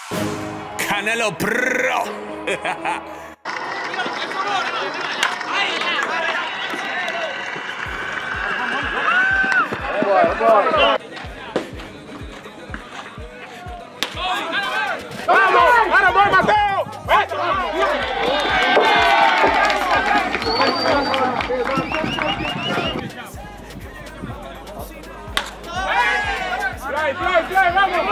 Canelo Pro. ¡Vamos! ¡Ahora voy, Mateo! ¡Fly! ¡Vamos!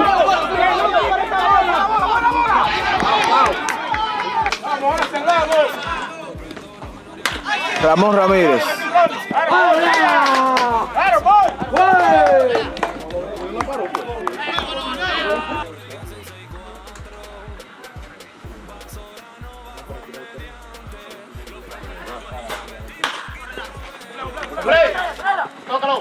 ¡Vamos, cerramos! Ramón Ramírez. ¡Claro, voy! ¡Tócalo!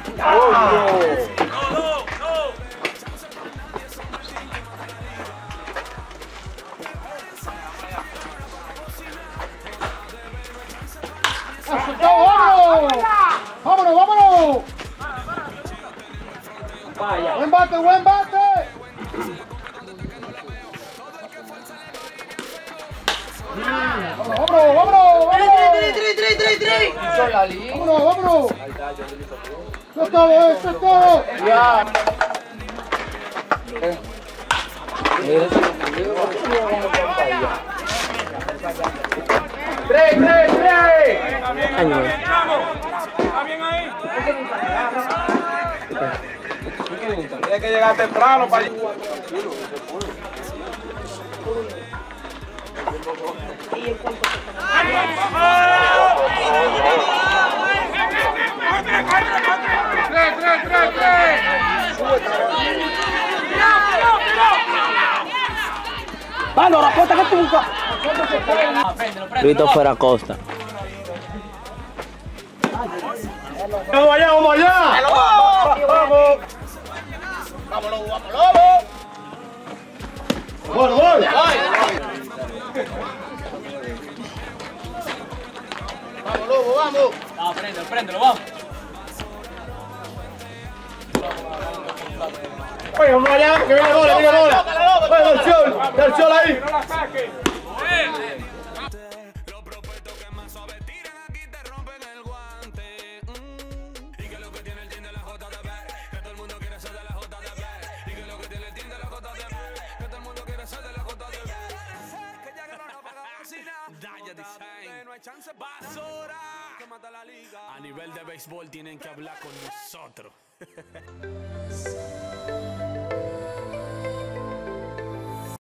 ¡Vámonos! Vaya. ¡Buen bate! ¡Vámonos! ¡Tres! ¡Vámonos! ¡Eso es todo! Ya. ¡Tres! ¡Está bien ahí! Tiene que llegar temprano para allá. ¡Vamos, la puerta que tú buscas! Christopher Acosta. ¡Vamos allá! ¡Vamos! ¡Gol! ¡Vamos, Lobo, vamos! Préndelo, vamos. Oye, vamos allá, que viene bola. Oye, del sol ahí. No la saque. Los prospectos que más suave tiran aquí te rompen el guante. Y que lo que tiene el team de la JDB, que todo el mundo quiere ser de la JDB. Y que lo que tiene el team de la JDB, que todo el mundo quiere ser de la JDB. Que llegaron a pagar la cocina. Daya Design. No hay chance, basura. Que mata la liga. A nivel de béisbol tienen que hablar con nosotros.